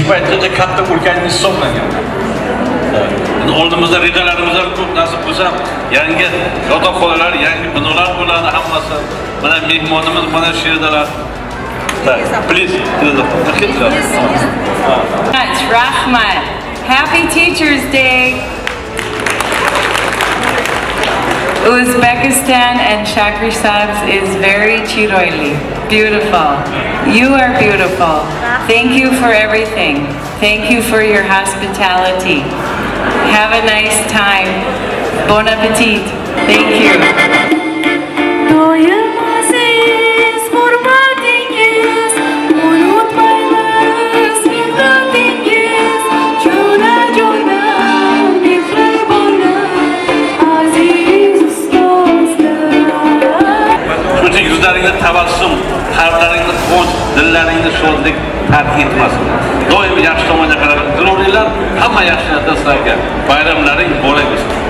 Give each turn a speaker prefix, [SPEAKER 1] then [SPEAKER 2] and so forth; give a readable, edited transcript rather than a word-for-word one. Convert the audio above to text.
[SPEAKER 1] paytgacha katta ulkanlik hisoblangan. Oldimizda rejalarimiz ham ko'p, nasib bo'lsa yangi yotoqxonalar, yangi binolar bo'ladi hammasi. Mana mehmonimiz mana shu yerdalar. Please,
[SPEAKER 2] Rahmat. Happy Teachers Day. Uzbekistan and Shahrisabz is very chiroyli, beautiful. You are beautiful. Thank you for everything. Thank you for your hospitality. Have a nice time. Bon appetit. Thank you.
[SPEAKER 1] Yuzlaringda tabassum, qalblaringda quvonch, dillaringda shodlik tark etmasin. Doim yaxshi tomonga qarab yuringlar. Hamma yaxshi narsalarga bayramlaring bo'lib o'tsin.